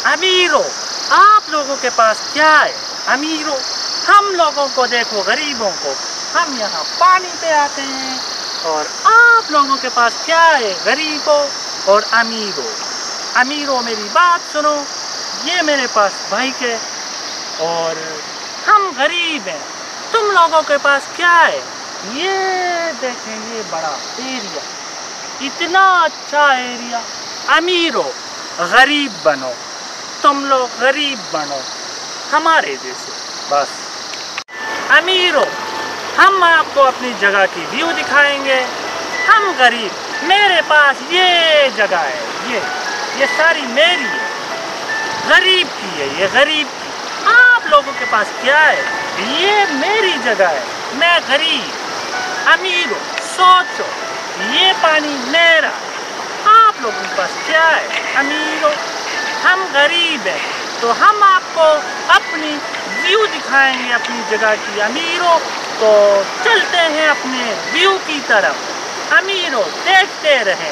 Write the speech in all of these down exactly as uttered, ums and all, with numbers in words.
अमीरों, आप लोगों के पास क्या है? अमीरों, हम लोगों को देखो, गरीबों को, हम यहाँ पानी पे आते हैं। और आप लोगों के पास क्या है? गरीबों और अमीरों। अमीरों, मेरी बात सुनो, ये मेरे पास बाइक है और हम गरीब हैं। तुम लोगों के पास क्या है? ये देखें, ये बड़ा एरिया, इतना अच्छा एरिया। अमीरों, गरीब बनो, तुम लोग गरीब बनो हमारे जैसे, बस। अमीरों, हम आपको अपनी जगह की व्यू दिखाएंगे। हम गरीब, मेरे पास ये जगह है, ये ये सारी मेरी है, गरीब की है, ये गरीब की। आप लोगों के पास क्या है? ये मेरी जगह है, मैं गरीब। अमीरों, सोचो, ये पानी मेरा। आप लोगों के पास क्या है? अमीरों, हम गरीब हैं, तो हम आपको अपनी व्यू दिखाएंगे अपनी जगह की। अमीरों, तो चलते हैं अपने व्यू की तरफ। अमीरों, देखते रहें।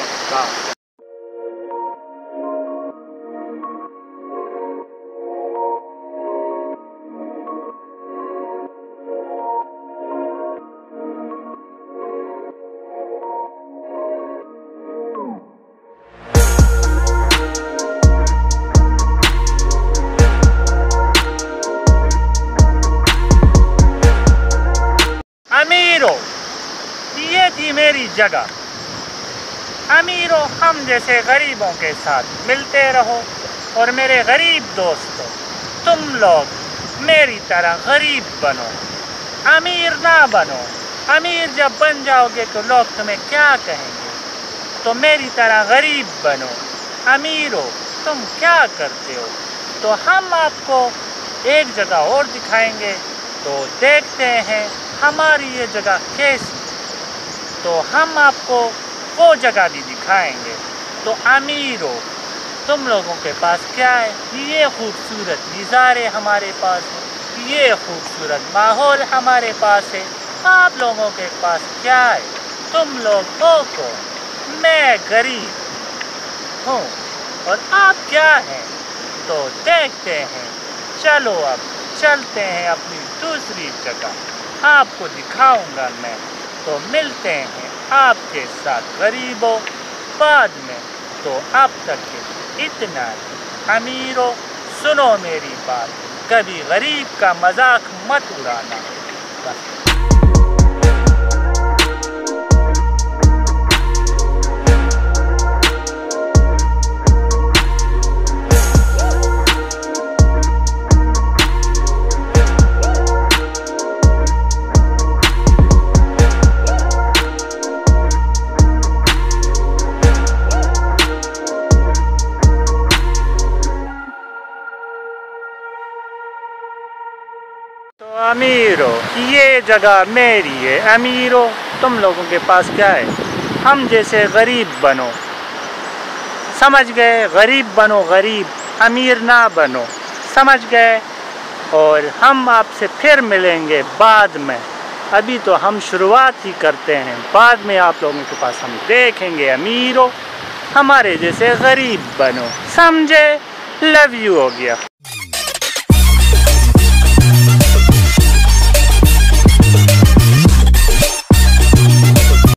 अमीरों, ये थी मेरी जगह। अमीरों, हम जैसे गरीबों के साथ मिलते रहो। और मेरे गरीब दोस्तों, तुम लोग मेरी तरह गरीब बनो, अमीर ना बनो। अमीर जब बन जाओगे तो लोग तुम्हें क्या कहेंगे? तो मेरी तरह गरीब बनो। अमीरों, तुम क्या करते हो? तो हम आपको एक जगह और दिखाएंगे, तो देखते हैं हमारी ये जगह कैसी। तो हम आपको वो जगह भी दिखाएंगे। तो अमीरों, तुम लोगों के पास क्या है? ये खूबसूरत नज़ारे हमारे पास है, ये खूबसूरत माहौल हमारे पास है। आप लोगों के पास क्या है? तुम लोग हो कौन? मैं गरीब हूँ और आप क्या हैं? तो देखते हैं। चलो अब चलते हैं अपनी दूसरी जगह, आपको दिखाऊंगा मैं। तो मिलते हैं आपके साथ गरीबों बाद में। तो अब तक के इतना ही। अमीरों, सुनो मेरी बात, कभी गरीब का मजाक मत उड़ाना, बस। तो अमीरों, ये जगह मेरी है। अमीरों, तुम लोगों के पास क्या है? हम जैसे गरीब बनो, समझ गए? गरीब बनो, गरीब, अमीर ना बनो, समझ गए? और हम आपसे फिर मिलेंगे बाद में। अभी तो हम शुरुआत ही करते हैं, बाद में आप लोगों के पास हम देखेंगे। अमीरों, हमारे जैसे गरीब बनो, समझे? लव यू हो गया।